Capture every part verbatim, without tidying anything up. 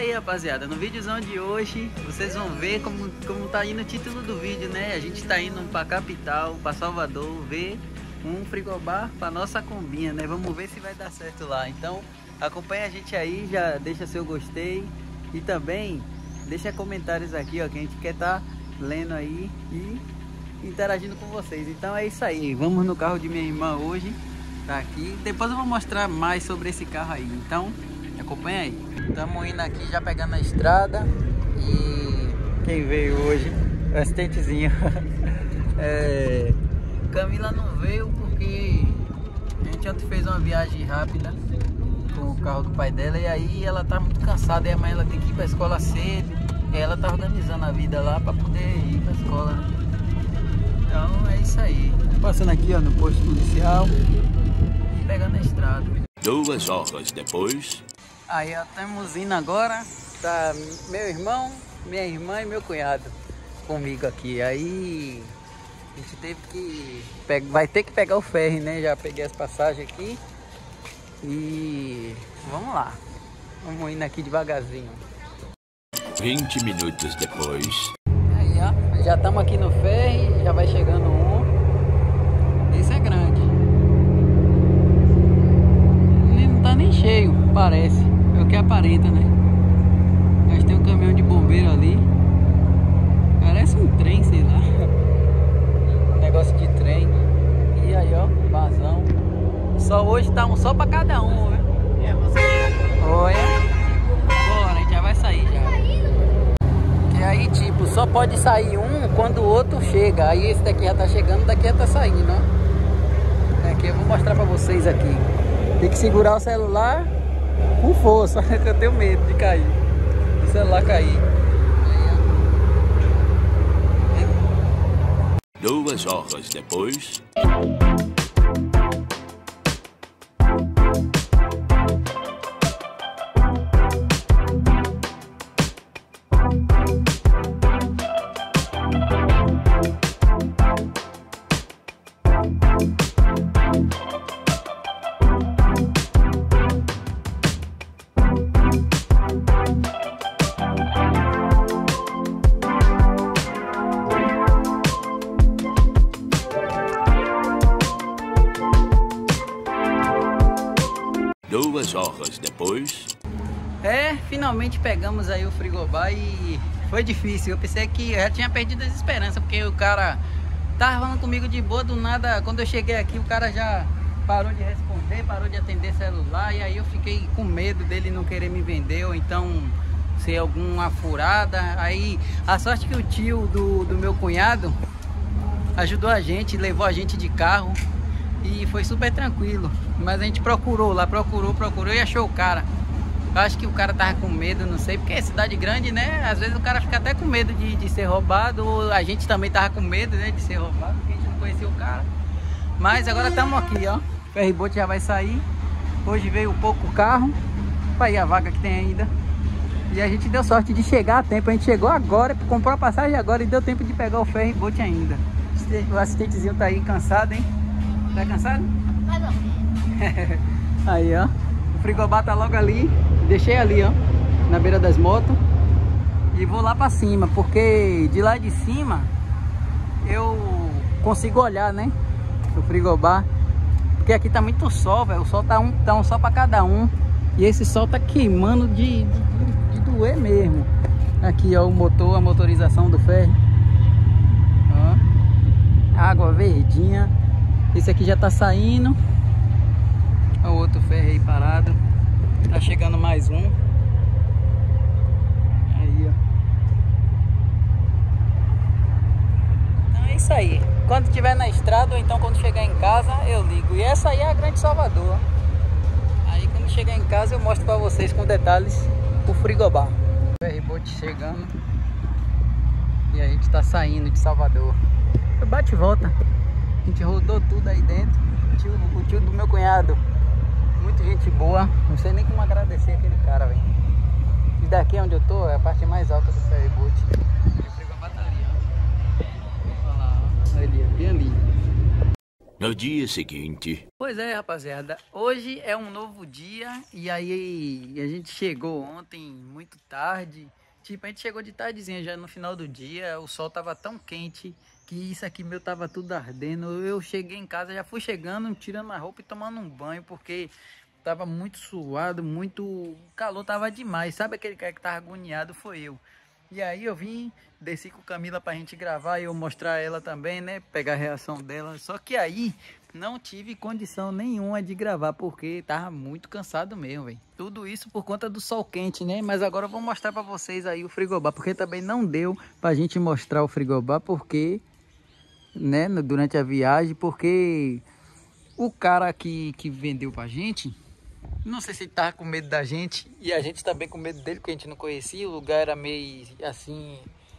aí, rapaziada, no videozão de hoje vocês vão ver como, como tá indo o título do vídeo, né? A gente tá indo pra capital, pra Salvador, ver um frigobar pra nossa combinha, né? Vamos ver se vai dar certo lá. Então acompanha a gente aí, já deixa seu gostei e também deixa comentários aqui, ó, que a gente quer tá lendo aí e interagindo com vocês. Então é isso aí, vamos no carro de minha irmã hoje, tá aqui. Depois eu vou mostrar mais sobre esse carro aí, então acompanha aí. Estamos indo aqui já pegando a estrada. E quem veio hoje, o assistentezinho. é, Camila não veio porque a gente ontem fez uma viagem rápida com o carro do pai dela. E aí ela tá muito cansada e amanhã ela tem que ir pra escola cedo. E ela tá organizando a vida lá pra poder ir pra escola. Então é isso aí. Passando aqui, ó, no posto policial e pegando a estrada. Duas horas depois. Aí ó, estamos indo agora. Tá meu irmão, minha irmã e meu cunhado comigo aqui. Aí a gente teve que pegar, vai ter que pegar o ferry, né? Já peguei as passagens aqui. E vamos lá. Vamos indo aqui devagarzinho. vinte minutos depois. Aí ó, já estamos aqui no ferry, já vai chegando um. Esse é grande. Não tá nem cheio, parece. É o que aparenta, né? Mas tem um caminhão de bombeiro ali. Parece um trem, sei lá. Um negócio de trem. E aí ó, vazão. Só hoje tá um só pra cada um, né? Olha. Bora, a gente já vai sair já. E aí tipo, só pode sair um quando o outro chega. Aí esse daqui já tá chegando, daqui já tá saindo, ó. Aqui eu vou mostrar pra vocês aqui. Tem que segurar o celular com força, que eu tenho medo de cair. O celular cair. Duas horas depois. Duas horas depois. É, finalmente pegamos aí o frigobar e foi difícil. Eu pensei que eu já tinha perdido as esperanças, porque o cara tava falando comigo de boa, do nada, quando eu cheguei aqui, o cara já parou de responder, parou de atender celular, e aí eu fiquei com medo dele não querer me vender, ou então ser alguma furada. Aí a sorte que o tio do, do meu cunhado ajudou a gente, levou a gente de carro. E foi super tranquilo. Mas a gente procurou lá, procurou, procurou e achou o cara. Eu acho que o cara tava com medo, não sei, porque é cidade grande, né? Às vezes o cara fica até com medo de, de ser roubado. Ou a gente também tava com medo, né, de ser roubado, porque a gente não conhecia o cara. Mas agora estamos aqui, ó. O ferryboat já vai sair. Hoje veio pouco carro. Olha aí a vaga que tem ainda. E a gente deu sorte de chegar a tempo. A gente chegou agora, comprou a passagem agora e deu tempo de pegar o ferryboat ainda. O assistentezinho tá aí cansado, hein? Tá cansado? Tá bom. Aí, ó. O frigobar tá logo ali. Deixei ali, ó. Na beira das motos. E vou lá pra cima. Porque de lá de cima eu consigo olhar, né? O frigobar. Porque aqui tá muito sol, velho. O sol tá um, tá um sol pra cada um. E esse sol tá queimando de, de, de doer mesmo. Aqui, ó. O motor, a motorização do ferro. Ó. Água verdinha. Esse aqui já tá saindo. O outro ferro aí parado. Tá chegando mais um. Aí, ó. Então é isso aí. Quando estiver na estrada ou então quando chegar em casa, eu ligo. E essa aí é a Grande Salvador. Aí quando chegar em casa eu mostro pra vocês com detalhes o frigobar. O ferryboat chegando. E a gente tá saindo de Salvador. Bate e volta. A gente rodou tudo aí dentro. O tio, o tio do meu cunhado, muita gente boa. Não sei nem como agradecer aquele cara, velho. E daqui onde eu tô é a parte mais alta do ferryboat. Ele pegou a bateria, ó. Olha lá, ó. Ali, bem ali. No dia seguinte... Pois é, rapaziada, hoje é um novo dia e aí a gente chegou ontem muito tarde. Tipo, a gente chegou de tardezinha já no final do dia, o sol tava tão quente que isso aqui meu tava tudo ardendo. Eu cheguei em casa, já fui chegando, tirando a roupa e tomando um banho, porque tava muito suado, muito... o calor tava demais. Sabe aquele cara que tava agoniado? Foi eu. E aí eu vim, desci com Camila pra gente gravar e eu mostrar ela também, né? Pegar a reação dela. Só que aí não tive condição nenhuma de gravar, porque tava muito cansado mesmo, velho. Tudo isso por conta do sol quente, né? Mas agora eu vou mostrar pra vocês aí o frigobar, porque também não deu pra gente mostrar o frigobar, porque... né? Durante a viagem, porque o cara que, que vendeu pra gente... não sei se ele tava com medo da gente e a gente também com medo dele, porque a gente não conhecia, o lugar era meio assim...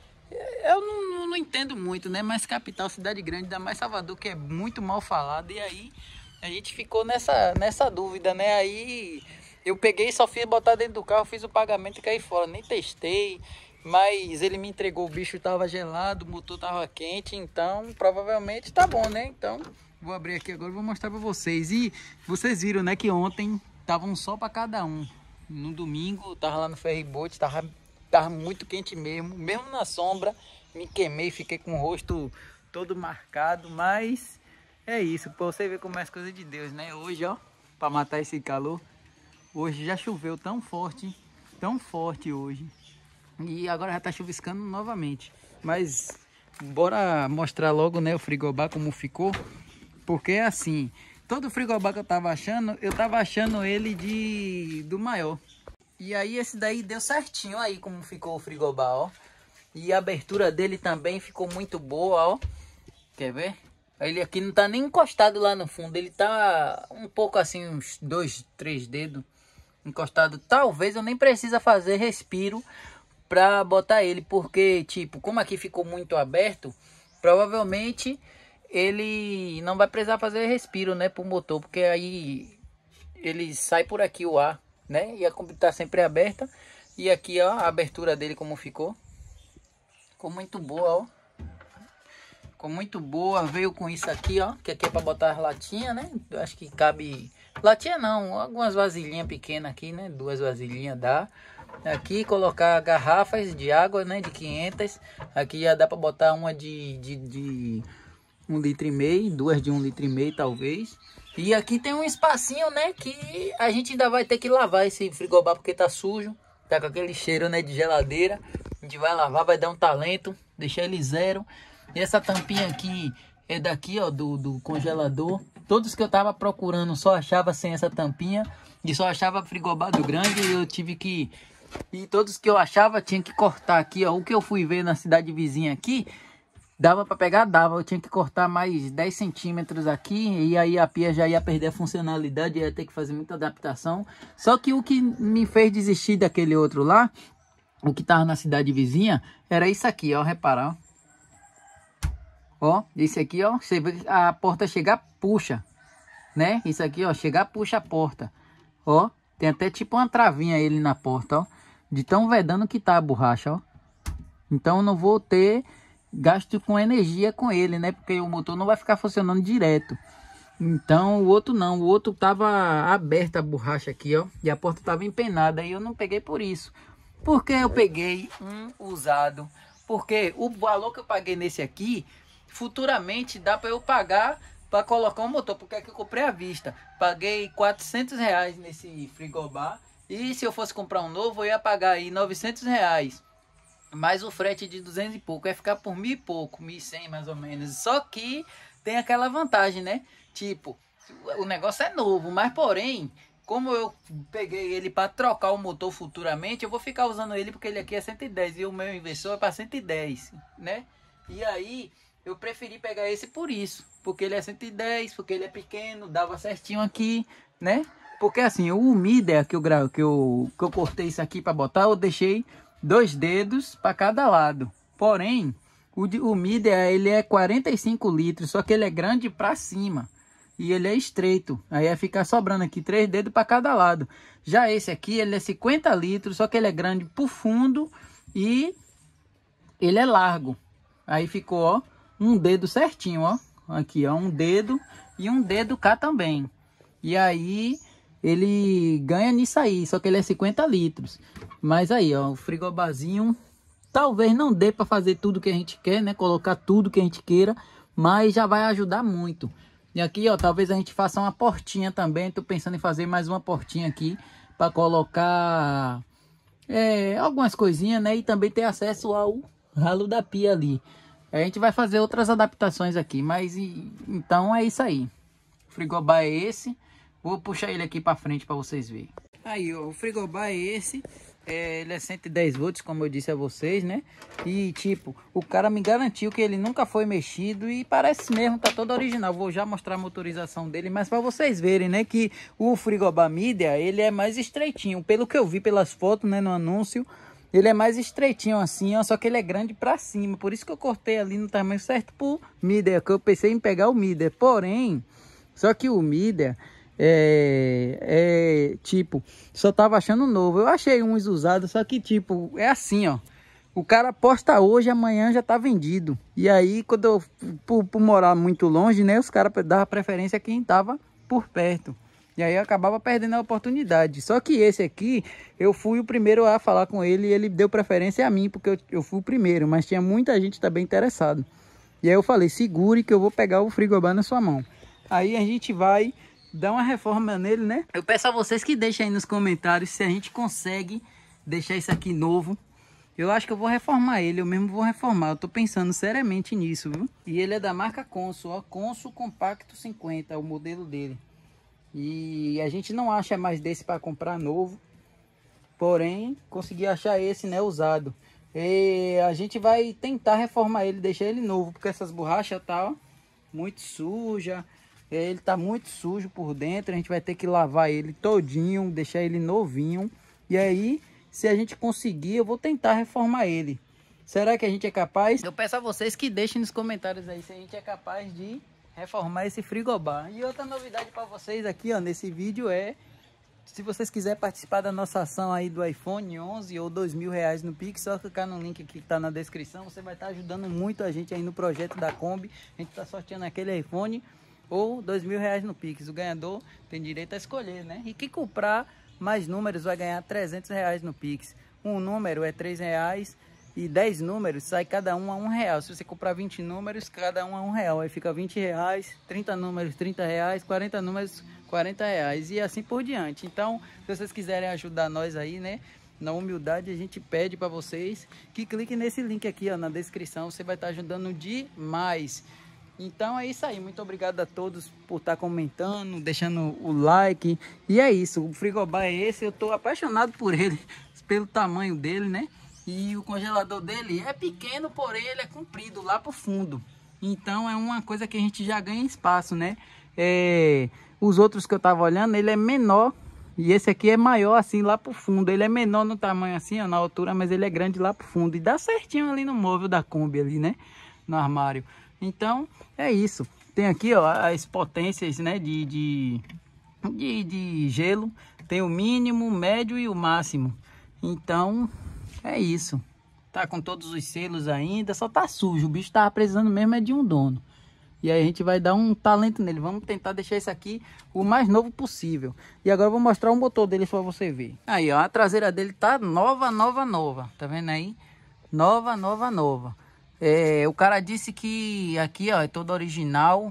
eu não, não, não entendo muito, né? Mas capital, cidade grande, ainda mais Salvador, que é muito mal falado. E aí a gente ficou nessa, nessa dúvida, né? Aí eu peguei, só fiz botar dentro do carro, fiz o pagamento e caí fora. Nem testei, mas ele me entregou, o bicho tava gelado, o motor tava quente, então provavelmente tá bom, né? Então vou abrir aqui agora e vou mostrar pra vocês. E vocês viram, né, que ontem tava um sol para cada um. No domingo, tava lá no ferryboat, tava, tava muito quente mesmo. Mesmo na sombra, me queimei, fiquei com o rosto todo marcado. Mas é isso, pra você ver como é as coisas de Deus, né? Hoje, ó, para matar esse calor. Hoje já choveu tão forte, tão forte hoje. E agora já tá chuviscando novamente. Mas bora mostrar logo, né, o frigobar como ficou. Porque é assim... todo frigobar que eu tava achando, eu tava achando ele de do maior. E aí esse daí deu certinho aí como ficou o frigobar, ó. E a abertura dele também ficou muito boa, ó. Quer ver? Ele aqui não tá nem encostado lá no fundo, ele tá um pouco assim, uns dois, três dedos encostado. Talvez eu nem precisa fazer respiro pra botar ele, porque tipo, como aqui ficou muito aberto, provavelmente... ele não vai precisar fazer respiro, né, pro motor, porque aí ele sai por aqui o ar, né, e a Kombi tá sempre aberta. E aqui, ó, a abertura dele como ficou. Ficou muito boa, ó. Ficou muito boa, veio com isso aqui, ó, que aqui é pra botar as latinhas, né, eu acho que cabe... latinha não, algumas vasilhinhas pequenas aqui, né, duas vasilhinhas dá. Aqui colocar garrafas de água, né, de quinhentas. Aqui já dá pra botar uma de... de, de... um litro e meio, duas de um litro e meio talvez. E aqui tem um espacinho, né, que a gente ainda vai ter que lavar esse frigobar, porque tá sujo, tá com aquele cheiro, né, de geladeira. A gente vai lavar, vai dar um talento, deixar ele zero. E essa tampinha aqui é daqui, ó, do, do congelador. Todos que eu tava procurando só achava sem essa tampinha, e só achava frigobar do grande, e eu tive que... e todos que eu achava tinha que cortar aqui, ó. O que eu fui ver na cidade vizinha aqui, dava para pegar, dava. Eu tinha que cortar mais dez centímetros aqui. E aí a pia já ia perder a funcionalidade. Ia ter que fazer muita adaptação. Só que o que me fez desistir daquele outro lá, o que tava na cidade vizinha, era isso aqui, ó. Reparar, ó. Ó, esse aqui, ó. Você vê a porta chegar, puxa, né? Isso aqui, ó. Chegar, puxa a porta. Ó, tem até tipo uma travinha ele na porta, ó. De tão vedando que tá a borracha, ó. Então eu não vou ter... gasto com energia com ele, né? Porque o motor não vai ficar funcionando direto. Então o outro não, o outro tava aberta a borracha aqui, ó, e a porta tava empenada, e eu não peguei por isso. Porque eu peguei um usado, porque o valor que eu paguei nesse aqui, futuramente dá para eu pagar para colocar um motor, porque aqui eu comprei à vista. Paguei quatrocentos reais nesse frigobar, e se eu fosse comprar um novo, eu ia pagar aí novecentos reais. Mais o frete de duzentos e pouco, vai ficar por mil e pouco, mil e cem mais ou menos. Só que tem aquela vantagem, né? Tipo, o negócio é novo, mas porém, como eu peguei ele para trocar o motor futuramente, eu vou ficar usando ele porque ele aqui é cento e dez e o meu inversor é para cento e dez, né? E aí eu preferi pegar esse por isso, porque ele é cento e dez, porque ele é pequeno, dava certinho aqui, né? Porque assim, o umíder que eu, que eu, que eu cortei isso aqui para botar, eu deixei dois dedos para cada lado. Porém, o, o Midea, ele é quarenta e cinco litros, só que ele é grande para cima e ele é estreito. Aí vai ficar sobrando aqui três dedos para cada lado. Já esse aqui, ele é cinquenta litros, só que ele é grande por fundo e ele é largo. Aí ficou, ó, um dedo certinho, ó. Aqui, ó, um dedo e um dedo cá também. E aí ele ganha nisso aí, só que ele é cinquenta litros. Mas aí, ó, o frigobarzinho talvez não dê para fazer tudo que a gente quer, né? Colocar tudo que a gente queira, mas já vai ajudar muito. E aqui, ó, talvez a gente faça uma portinha também. Tô pensando em fazer mais uma portinha aqui para colocar é, algumas coisinhas, né? E também ter acesso ao ralo da pia ali. A gente vai fazer outras adaptações aqui, mas e, então é isso aí. O frigobar é esse. Vou puxar ele aqui para frente para vocês verem. Aí, ó, o frigobar é esse. É, ele é cento e dez volts, como eu disse a vocês, né? E tipo, o cara me garantiu que ele nunca foi mexido e parece mesmo, tá todo original. Vou já mostrar a motorização dele, mas para vocês verem, né, que o frigobar Midea, ele é mais estreitinho. Pelo que eu vi pelas fotos, né, no anúncio, ele é mais estreitinho assim, ó, só que ele é grande para cima. Por isso que eu cortei ali no tamanho certo pro Midea, que eu pensei em pegar o Midea. Porém, só que o Midea É, é tipo, só tava achando novo. Eu achei uns usados, só que tipo, é assim, ó. O cara posta hoje, amanhã já tá vendido. E aí, quando eu, por, por morar muito longe, né, os caras davam preferência a quem tava por perto. E aí eu acabava perdendo a oportunidade. Só que esse aqui, eu fui o primeiro a falar com ele e ele deu preferência a mim, porque eu, eu fui o primeiro. Mas tinha muita gente também interessado. E aí eu falei, segure que eu vou pegar o frigobar na sua mão. Aí a gente vai dar uma reforma nele, né? Eu peço a vocês que deixem aí nos comentários se a gente consegue deixar isso aqui novo. Eu acho que eu vou reformar ele, eu mesmo vou reformar. Eu tô pensando seriamente nisso, viu? E ele é da marca Consul, ó. Consul Compacto cinquenta, é o modelo dele. E a gente não acha mais desse para comprar novo. Porém, consegui achar esse, né, usado. E a gente vai tentar reformar ele, deixar ele novo. Porque essas borrachas tá, ó, muito suja. Ele tá muito sujo por dentro, a gente vai ter que lavar ele todinho, deixar ele novinho. E aí, se a gente conseguir, eu vou tentar reformar ele. Será que a gente é capaz? Eu peço a vocês que deixem nos comentários aí se a gente é capaz de reformar esse frigobar. E outra novidade para vocês aqui, ó, nesse vídeo é, se vocês quiserem participar da nossa ação aí do iPhone onze ou dois mil reais no Pix, só clicar no link aqui que tá na descrição. Você vai estar ajudando muito a gente aí no projeto da Kombi. A gente tá sorteando aquele iPhone ou dois mil reais no Pix. O ganhador tem direito a escolher, né? E quem comprar mais números vai ganhar trezentos reais no Pix. Um número é três reais e dez números sai cada um a um real. Se você comprar vinte números, cada um a um real. Aí fica vinte reais, trinta números, trinta reais, quarenta números, quarenta reais e assim por diante. Então, se vocês quiserem ajudar nós aí, né? Na humildade, a gente pede para vocês que cliquem nesse link aqui, ó, na descrição. Você vai estar ajudando demais. Então é isso aí, muito obrigado a todos por estar comentando, deixando o like. E é isso, o frigobar é esse, eu tô apaixonado por ele, pelo tamanho dele, né? E o congelador dele é pequeno, porém ele é comprido lá pro fundo. Então é uma coisa que a gente já ganha espaço, né? É, os outros que eu tava olhando, ele é menor. E esse aqui é maior assim lá pro fundo. Ele é menor no tamanho assim, ó, na altura, mas ele é grande lá pro fundo. E dá certinho ali no móvel da Kombi ali, né? No armário. Então, é isso. Tem aqui, ó, as potências, né, de, de, de, de gelo. Tem o mínimo, o médio e o máximo. Então, é isso. Tá com todos os selos ainda, só tá sujo. O bicho tava precisando mesmo é de um dono. E aí a gente vai dar um talento nele. Vamos tentar deixar isso aqui o mais novo possível. E agora eu vou mostrar o motor dele para você ver. Aí, ó, a traseira dele tá nova, nova, nova. Tá vendo aí? Nova, nova, nova. É, o cara disse que aqui, ó, é todo original,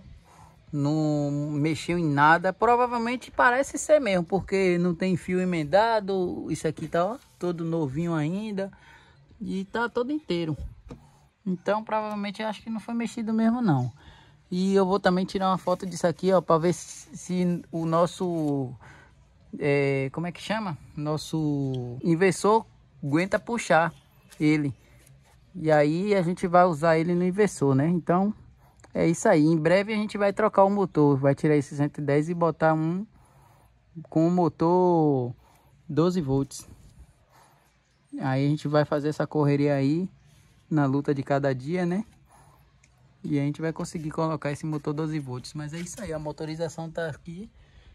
não mexeu em nada. Provavelmente parece ser mesmo, porque não tem fio emendado. Isso aqui tá, ó, todo novinho ainda e tá todo inteiro. Então provavelmente eu acho que não foi mexido mesmo não. E eu vou também tirar uma foto disso aqui, ó, para ver se, se o nosso é, como é que chama? Nosso inversor aguenta puxar ele. E aí a gente vai usar ele no inversor, né? Então é isso aí. Em breve a gente vai trocar o motor. Vai tirar esse cento e dez e botar um com o motor doze volts. Aí a gente vai fazer essa correria aí na luta de cada dia, né? E a gente vai conseguir colocar esse motor doze volts. Mas é isso aí. A motorização tá aqui.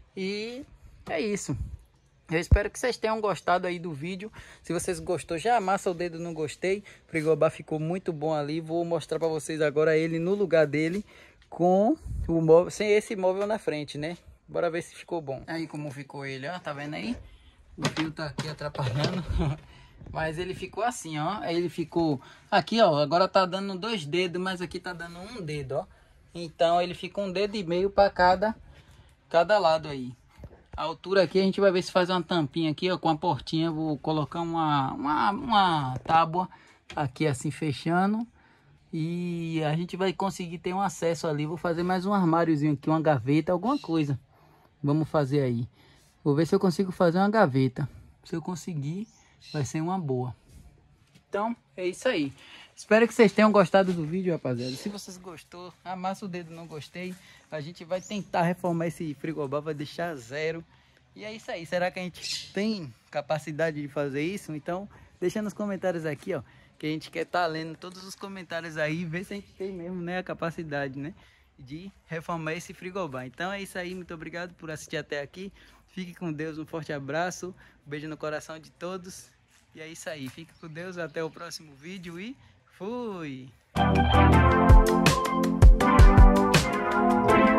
E é isso. Eu espero que vocês tenham gostado aí do vídeo. Se vocês gostou, já amassa o dedo no gostei. O frigobar ficou muito bom ali. Vou mostrar para vocês agora ele no lugar dele. com o móvel, sem esse móvel na frente, né? Bora ver se ficou bom. Aí como ficou ele, ó, tá vendo aí? O fio tá aqui atrapalhando. Mas ele ficou assim, ó. Aí ele ficou aqui, ó. Agora tá dando dois dedos, mas aqui tá dando um dedo, ó. Então ele fica um dedo e meio para cada, cada lado aí. A altura aqui a gente vai ver se faz uma tampinha aqui, ó, com a portinha. Vou colocar uma, uma, uma tábua aqui assim fechando. E a gente vai conseguir ter um acesso ali. Vou fazer mais um armáriozinho aqui, uma gaveta, alguma coisa. Vamos fazer aí. Vou ver se eu consigo fazer uma gaveta. Se eu conseguir, vai ser uma boa. Então, é isso aí. Espero que vocês tenham gostado do vídeo, rapaziada. Se vocês gostou, amassa o dedo, não gostei. A gente vai tentar reformar esse frigobar, vai deixar zero. E é isso aí. Será que a gente tem capacidade de fazer isso? Então, deixa nos comentários aqui, ó. Que a gente quer estar lendo todos os comentários aí. Ver se a gente tem mesmo, né, a capacidade, né, de reformar esse frigobar. Então é isso aí. Muito obrigado por assistir até aqui. Fique com Deus. Um forte abraço. Um beijo no coração de todos. E é isso aí. Fique com Deus. Até o próximo vídeo e fui!